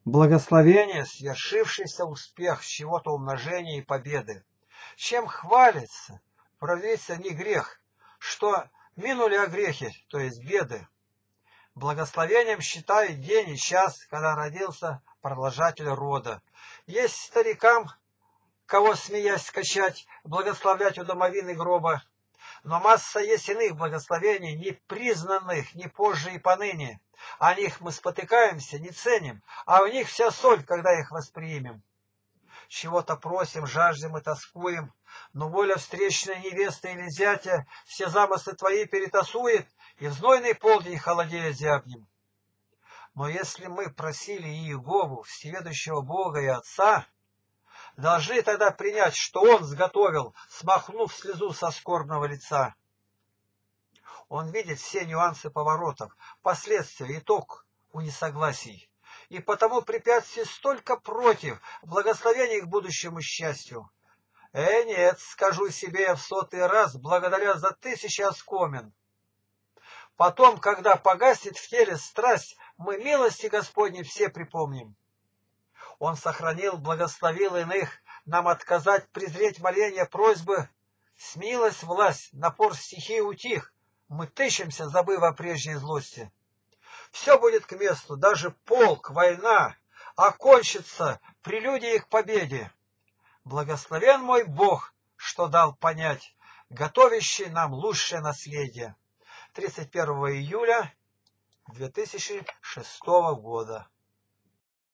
Благословение, свершившийся успех с чего-то умножения и победы. Чем хвалится, провидится не грех, что минули огрехи, то есть беды. Благословением считают день и час, когда родился продолжатель рода. Есть старикам, кого, смеясь, скачать, благословлять у домовины гроба. Но масса есть иных благословений, не признанных ни позже и поныне. О них мы спотыкаемся, не ценим, а в них вся соль, когда их воспримем. Чего-то просим, жаждем и тоскуем, но воля встречной невесты или зятя все замыслы твои перетасует, и в знойный полдень холодея зябнем. Но если мы просили Иегову, всеведущего Бога и Отца, должны тогда принять, что Он сготовил, смахнув слезу со скорбного лица. Он видит все нюансы поворотов, последствия, итог у несогласий. И потому препятствий столько против, благословений к будущему счастью. Нет, скажу себе я в 100-й раз, благодаря за 1000 оскомен. Потом, когда погаснет в теле страсть, мы милости Господней все припомним. Он сохранил, благословил иных, нам отказать, презреть моления, просьбы. Смилась власть, напор стихии утих, мы тыщемся, забыв о прежней злости. Все будет к месту, даже полк, война, окончится прелюдией к победе. Благословен мой Бог, что дал понять, готовящий нам лучшее наследие. 31 июля 2006 года.